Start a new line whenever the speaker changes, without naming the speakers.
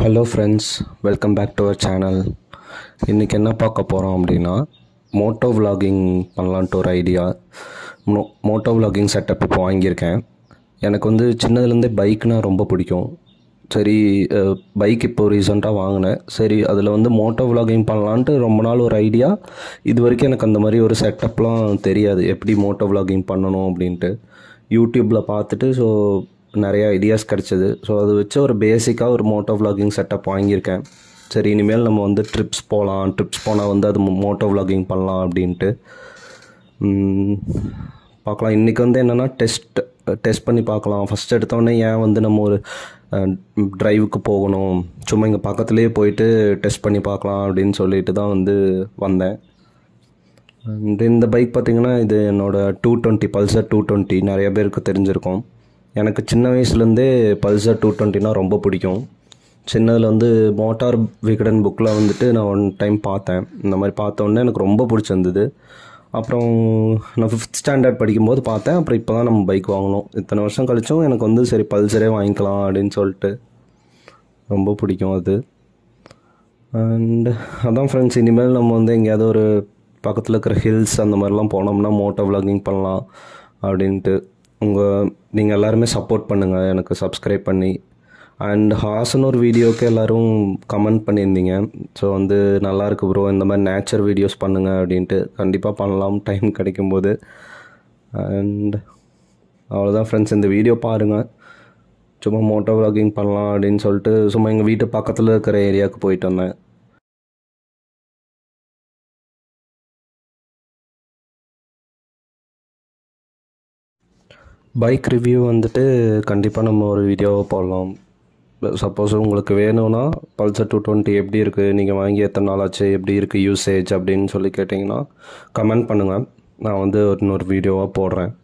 Hello friends, welcome back to our channel. இன்றைக்கி என்ன பார்க்க போகிறோம் அப்படின்னா மோட்டோவ்லாகிங் பண்ணலான்ட்டு ஒரு ஐடியா. மோட்டோவ்லாகிங் செட்டப் இப்போ வாங்கியிருக்கேன். எனக்கு வந்து சின்னதுலேருந்தே பைக்னால் ரொம்ப பிடிக்கும். சரி, பைக் இப்போ ரீசெண்டாக வாங்கினேன். சரி, அதில் வந்து மோட்டோவ்லாகிங் பண்ணலான்ட்டு ரொம்ப நாள் ஒரு ஐடியா. இது வரைக்கும் எனக்கு அந்த மாதிரி ஒரு செட்டப்லாம் தெரியாது, எப்படி மோட்டோவ்லாகிங் பண்ணணும் அப்படின்ட்டு. யூடியூப்பில் பார்த்துட்டு நிறைய ஐடியாஸ் கிடச்சிது. ஸோ அதை வச்சு ஒரு பேசிக்காக ஒரு மோட்டோவ்லாகிங் செட்டப் வாங்கியிருக்கேன். சரி, இனிமேல் நம்ம வந்து ட்ரிப்ஸ் போனால் வந்து அது மோட்டோவ்லாகிங் பண்ணலாம் அப்படின்ட்டு பார்க்கலாம். இன்றைக்கி வந்து என்னென்னா டெஸ்ட் பண்ணி பார்க்கலாம். ஃபஸ்ட் எடுத்தோடனே ஏன் வந்து நம்ம ஒரு ட்ரைவுக்கு போகணும், சும்மா இங்கே பக்கத்துலேயே போயிட்டு டெஸ்ட் பண்ணி பார்க்கலாம் அப்படின்னு சொல்லிட்டு தான் வந்து வந்தேன். இந்த பைக் பார்த்திங்கன்னா இது என்னோடய 220 பல்சர் 220 நிறைய பேருக்கு தெரிஞ்சிருக்கும். எனக்கு சின்ன வயசுலேருந்தே பல்சர் 220னா ரொம்ப பிடிக்கும். சின்னதில் வந்து மோட்டார் விகடன் புக்கில் வந்துட்டு நான் ஒன் டைம் பார்த்தேன். இந்த மாதிரி பார்த்தோன்னே எனக்கு ரொம்ப பிடிச்சிருந்தது. அப்புறம் நான் 5th ஸ்டாண்டர்ட் படிக்கும்போது பார்த்தேன். அப்புறம் இப்போ தான் நம்ம பைக் வாங்கினோம். இத்தனை வருஷம் கழிச்சும் எனக்கு வந்து சரி பல்சரே வாங்கிக்கலாம் அப்படின்னு சொல்லிட்டு ரொம்ப பிடிக்கும் அது. அண்ட் அதான் ஃப்ரெண்ட்ஸ், இனிமேல் நம்ம வந்து எங்கேயாவது ஒரு பக்கத்தில் இருக்கிற ஹில்ஸ் அந்த மாதிரிலாம் போனோம்னா மோட்டோவ்லாகிங் பண்ணலாம் அப்படின்ட்டு. நீங்கள் எல்லாருமே சப்போர்ட் பண்ணுங்கள், எனக்கு சப்ஸ்கிரைப் பண்ணி. அண்ட் ஹாசன் ஒரு வீடியோவுக்கு எல்லோரும் கமெண்ட் பண்ணியிருந்தீங்க. ஸோ வந்து நல்லாயிருக்கு ப்ரோ, இந்த மாதிரி நேச்சர் வீடியோஸ் பண்ணுங்கள் அப்படின்ட்டு. கண்டிப்பாக பண்ணலாம் டைம் கிடைக்கும்போது. அண்ட் அவ்வளோதான் ஃப்ரெண்ட்ஸ், இந்த வீடியோ பாருங்கள். சும்மா மோட்டோவ்லாகிங் பண்ணலாம் அப்படின்னு சொல்லிட்டு சும்மா எங்கள் வீட்டு பக்கத்தில் இருக்கிற ஏரியாவுக்கு போயிட்டு வந்தேன். பைக் ரிவ்யூ வந்துட்டு கண்டிப்பாக நம்ம ஒரு வீடியோவை போடலாம். சப்போஸ் உங்களுக்கு வேணும்னா பல்சர் 220 எப்படி இருக்குது, நீங்கள் வாங்கி எத்தனை நாள் ஆச்சு, எப்படி இருக்குது யூசேஜ் அப்படின்னு சொல்லி கேட்டிங்கன்னா கமெண்ட் பண்ணுங்கள். நான் வந்து இன்னொரு வீடியோவாக போடுறேன்.